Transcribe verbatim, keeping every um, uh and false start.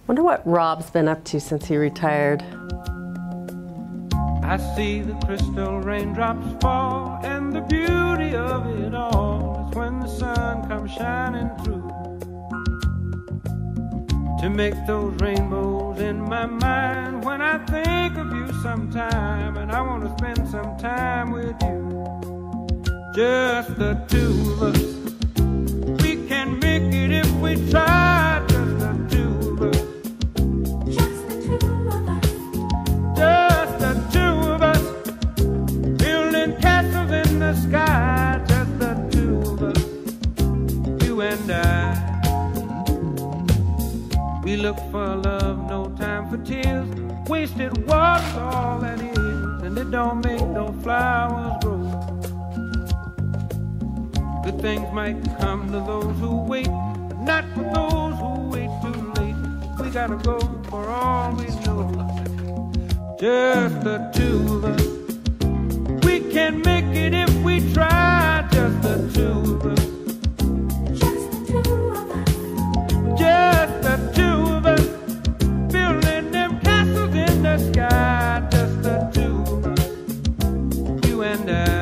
Wonder what Rob's been up to since he retired. I see the crystal raindrops fall, and the beauty of it all is when the sun comes shining through to make those rainbows in my mind. When I think of you sometime, and I want to spend some time with you, just the two of us. We can make it if we try, just the two of us. Just the two of us. Just the two of us, building castles in the sky. Just the two of us, you and I. We look for love, no time for tears. Wasted water's all that is, and it don't make no flowers grow. Good things might come to those who wait, but not for those who wait too late. We gotta go for all we know. Just the two of us. We can make it if we try. Just the two of us. Just the two of us. Just the two of us, building them castles in the sky. Just the two of us, you and I.